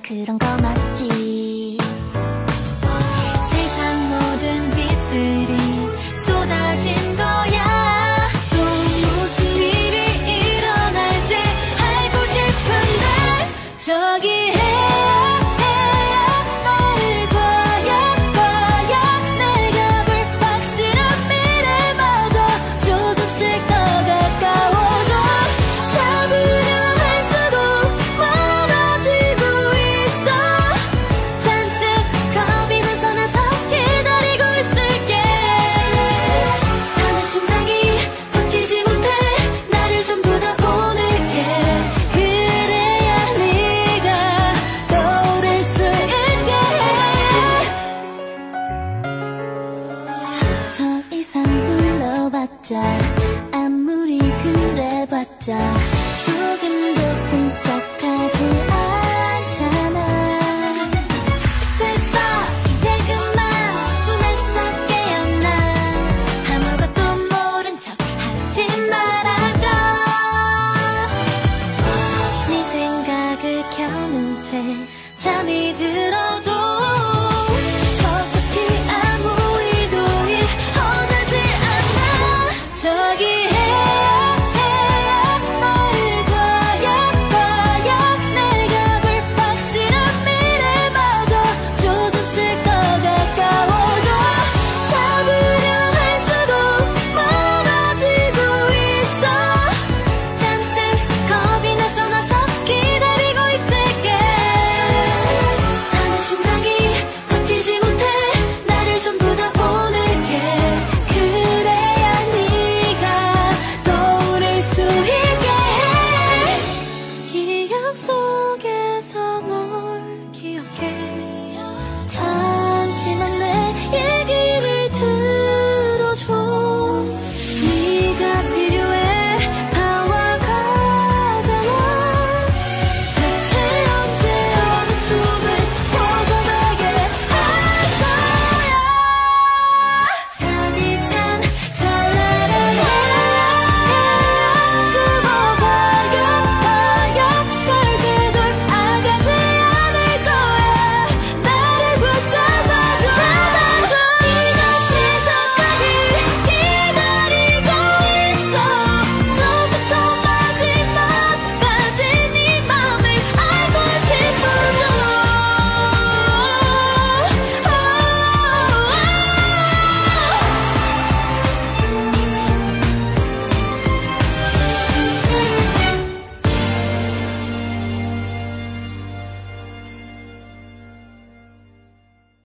그런 거 맞지. 세상 모든 빛들이 쏟아진 거야. 또 무슨 일이 일어날지 알고 싶은데 저기 아무리 그래봤자 조금도 꿈쩍하지 않잖아. 됐어 이제 그만 꿈에서 깨어나. 아무것도 모른 척 하지 말아줘. 네 생각을 켜놓은 채 잠이 들어